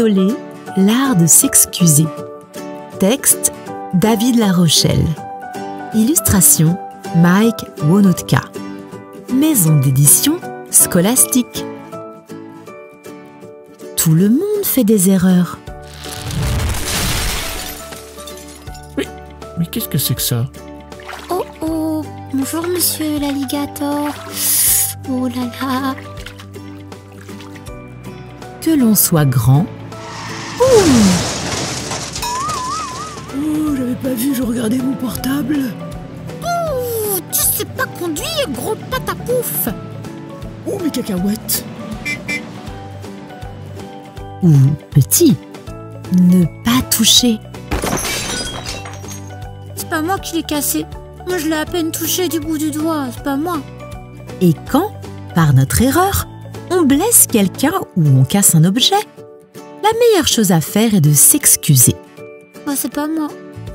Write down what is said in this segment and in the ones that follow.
Désolé, l'art de s'excuser. Texte, David Larochelle. Illustration, Mike Wonotka. Maison d'édition Scholastique. Tout le monde fait des erreurs. Mais qu'est-ce que c'est que ça? Oh, bonjour monsieur l'alligator. Oh là là. Que l'on soit grand. Oh, j'avais pas vu, je regardais mon portable. Oh, tu sais pas conduire, gros patapouf. Oh, mes cacahuètes. Ou petit. Ne pas toucher. C'est pas moi qui l'ai cassé. Moi, je l'ai à peine touché du bout du doigt. C'est pas moi. Et quand, par notre erreur, on blesse quelqu'un ou on casse un objet, la meilleure chose à faire est de s'excuser. Moi, c'est pas moi.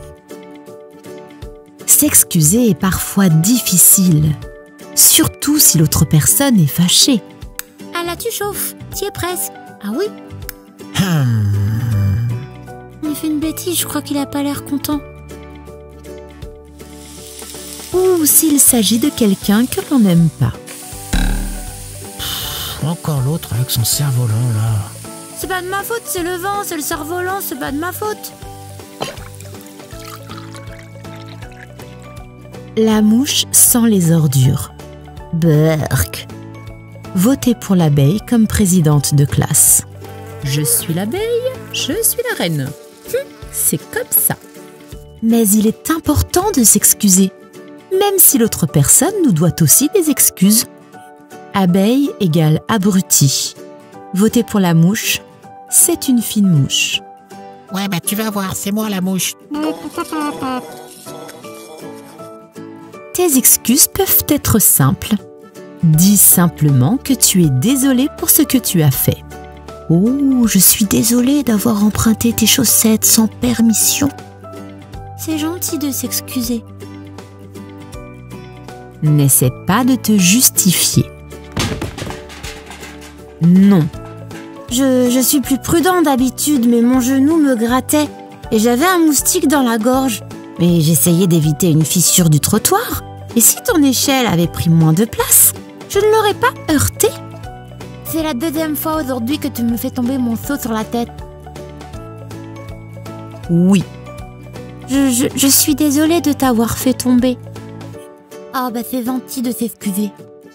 S'excuser est parfois difficile, surtout si l'autre personne est fâchée. Ah là, tu chauffes. T'y es presque. Ah oui? On a fait une bêtise, je crois qu'il a pas l'air content. Ou s'il s'agit de quelqu'un que l'on n'aime pas. Encore l'autre avec son cerf-volant là. C'est pas de ma faute, c'est le vent, c'est le cerf-volant, c'est pas de ma faute. La mouche sans les ordures. Burk. Votez pour l'abeille comme présidente de classe. Je suis l'abeille, je suis la reine. C'est comme ça. Mais il est important de s'excuser, même si l'autre personne nous doit aussi des excuses. Abeille égale abruti. Votez pour la mouche, c'est une fine mouche. Ouais, bah tu vas voir, c'est moi la mouche. Tes excuses peuvent être simples. Dis simplement que tu es désolé pour ce que tu as fait. Oh, je suis désolée d'avoir emprunté tes chaussettes sans permission. C'est gentil de s'excuser. N'essaie pas de te justifier. Non. Je suis plus prudent d'habitude, mais mon genou me grattait et j'avais un moustique dans la gorge. Mais j'essayais d'éviter une fissure du trottoir. Et si ton échelle avait pris moins de place, je ne l'aurais pas heurté. C'est la deuxième fois aujourd'hui que tu me fais tomber mon seau sur la tête. Oui. Je suis désolée de t'avoir fait tomber. Ah bah c'est gentil de s'excuser.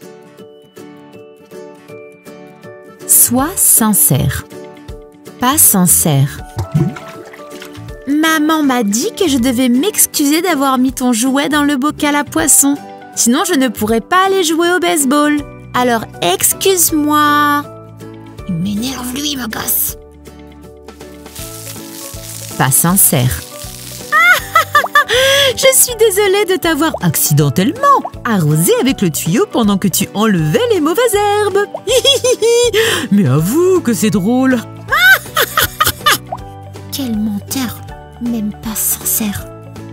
Sois sincère. Pas sincère. Maman m'a dit que je devais m'excuser d'avoir mis ton jouet dans le bocal à poisson. Sinon, je ne pourrais pas aller jouer au baseball. Alors, excuse-moi. Il m'énerve, lui, il me gosse. Pas sincère. Je suis désolée de t'avoir accidentellement arrosé avec le tuyau pendant que tu enlevais les mauvaises herbes. Mais avoue que c'est drôle. Quel menteur, même pas sincère.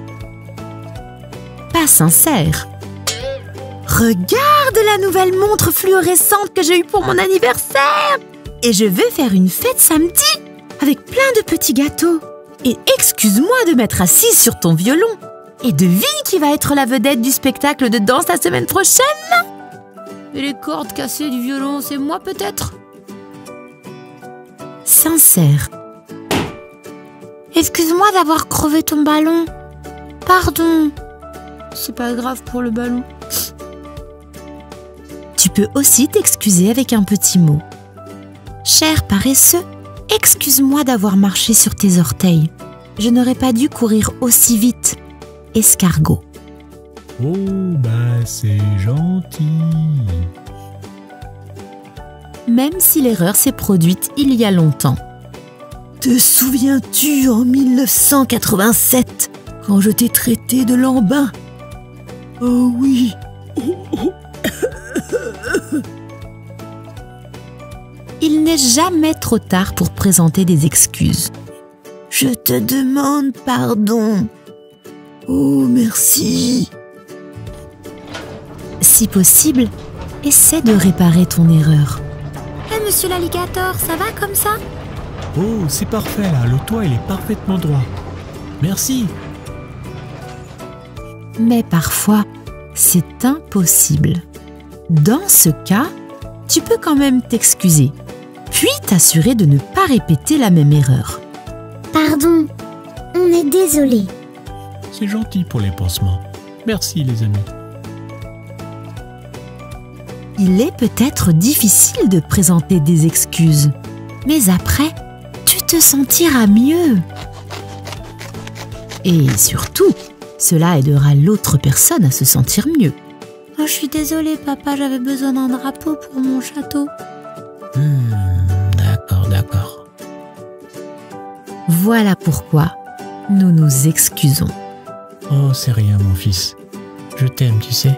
Pas sincère. Regarde la nouvelle montre fluorescente que j'ai eue pour mon anniversaire. Et je vais faire une fête samedi avec plein de petits gâteaux. Et excuse-moi de m'être assise sur ton violon. Et devine qui va être la vedette du spectacle de danse la semaine prochaine? Et les cordes cassées du violon, c'est moi peut-être? Sincère. Excuse-moi d'avoir crevé ton ballon. Pardon. C'est pas grave pour le ballon. Tu peux aussi t'excuser avec un petit mot. Cher paresseux, excuse-moi d'avoir marché sur tes orteils. Je n'aurais pas dû courir aussi vite. Escargot. Oh, bah c'est gentil. Même si l'erreur s'est produite il y a longtemps. Te souviens-tu en 1987, quand je t'ai traité de lambin? Oh oui. Il n'est jamais trop tard pour présenter des excuses. Je te demande pardon. Oh, merci. Si possible, essaie de réparer ton erreur. Monsieur l'alligator, ça va comme ça? Oh, c'est parfait là, le toit il est parfaitement droit. Merci. Mais parfois, c'est impossible. Dans ce cas, tu peux quand même t'excuser, puis t'assurer de ne pas répéter la même erreur. Pardon, on est désolé. C'est gentil pour les pansements. Merci les amis. Il est peut-être difficile de présenter des excuses, mais après, tu te sentiras mieux. Et surtout, cela aidera l'autre personne à se sentir mieux. Oh, je suis désolée, papa, j'avais besoin d'un drapeau pour mon château. D'accord. Voilà pourquoi nous nous excusons. Oh, c'est rien, mon fils. Je t'aime, tu sais.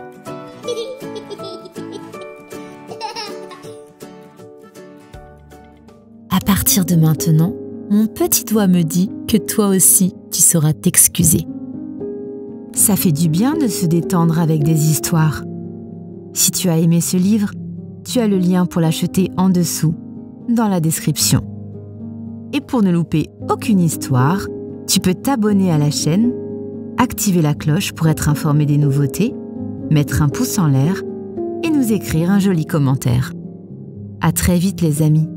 À partir de maintenant, mon petit doigt me dit que toi aussi, tu sauras t'excuser. Ça fait du bien de se détendre avec des histoires. Si tu as aimé ce livre, tu as le lien pour l'acheter en dessous, dans la description. Et pour ne louper aucune histoire, tu peux t'abonner à la chaîne, activer la cloche pour être informé des nouveautés, mettre un pouce en l'air et nous écrire un joli commentaire. À très vite les amis.